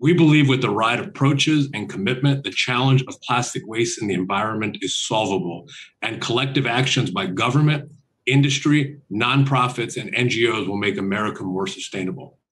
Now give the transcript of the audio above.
We believe with the right approaches and commitment, the challenge of plastic waste in the environment is solvable, and collective actions by government, industry, nonprofits, and NGOs will make America more sustainable.